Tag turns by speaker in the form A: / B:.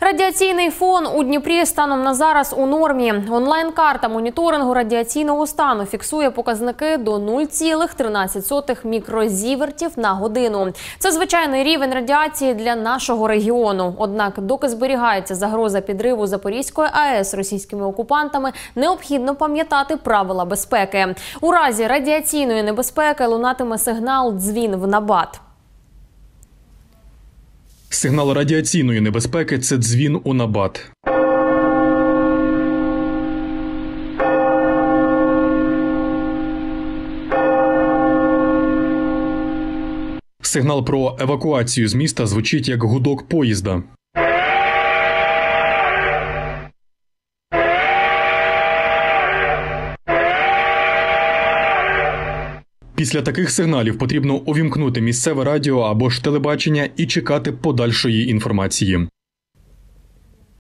A: Радіаційний фон у Дніпрі станом на зараз у нормі. Онлайн-карта моніторингу радіаційного стану фіксує показники до 0,13 мікрозівертів на годину. Це звичайний рівень радіації для нашого регіону. Однак, доки зберігається загроза підриву Запорізької АЕС російськими окупантами, необхідно пам'ятати правила безпеки. У разі радіаційної небезпеки лунатиме сигнал «Дзвін в набат».
B: Сигнал радіаційної небезпеки – це дзвін у набат. Сигнал про евакуацію з міста звучить як гудок поїзда. Після таких сигналів потрібно увімкнути місцеве радіо або ж телебачення і чекати подальшої інформації.